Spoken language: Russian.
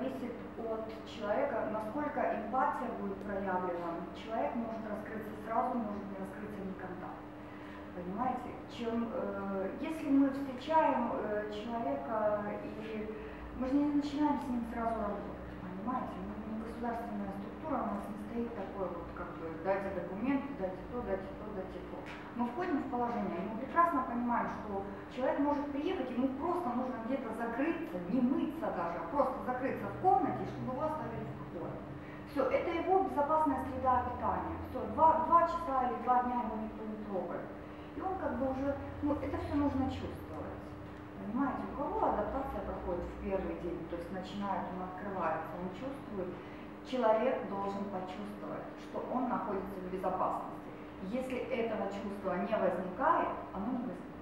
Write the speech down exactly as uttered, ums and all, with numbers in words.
зависит от человека, насколько эмпатия будет проявлена. Человек может раскрыться сразу, может не раскрыться никогда. Понимаете? Чем, э, если мы встречаем э, человека, и мы же не начинаем с ним сразу работать, понимаете? Мы не государственная структура, у нас не стоит такой вот, как бы, дайте документы, дайте то, дайте то, дайте то. Мы входим в положение, и мы прекрасно понимаем, что человек может приехать, ему просто нужно где-то закрыться, не мыться даже, а просто закрыться в комнате, чтобы его оставили в покое. Все, это его безопасная среда обитания. Все, два, два часа или два дня его никто не трогает. И он как бы уже, ну это все нужно чувствовать. Понимаете, у кого адаптация проходит в первый день, то есть начинает, он открывается, он чувствует. Человек должен почувствовать, что он находится в безопасности. Если этого чувства не возникает, оно не возникает.